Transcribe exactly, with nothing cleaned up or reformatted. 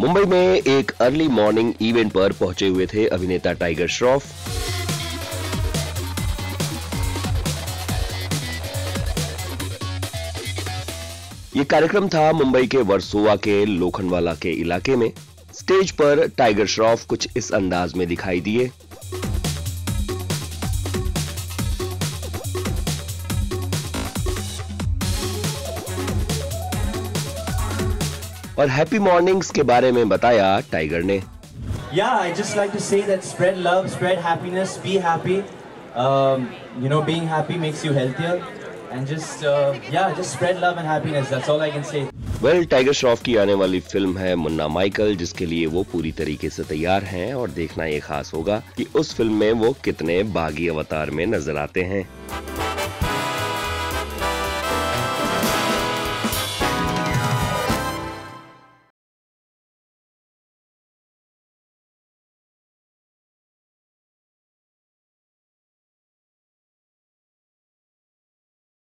मुंबई में एक early morning event पर पहुंचे हुए थे अभिनेता टाइगर श्रॉफ। ये कार्यक्रम था मुंबई के वर्सोवा के लोखंडवाला के इलाके में। स्टेज पर टाइगर श्रॉफ कुछ इस अंदाज में दिखाई दिए। और हैप्पी मॉर्निंग्स के बारे में बताया टाइगर ने। Yeah, I just like to say that spread love, spread happiness, be happy. Um, you know, being happy makes you healthier, and just uh, yeah, just spread love and happiness. That's all I can say. Well well, Tiger Shroff की आने वाली film है Munna Michael, जिसके लिए वो पूरी तरीके से तैयार हैं और देखना ये खास होगा कि उस फिल्म में वो कितने बागी अवतार में नजर आते हैं।